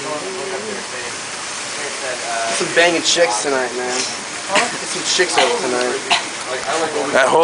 Some banging chicks tonight, man. Get some chicks over tonight. That whole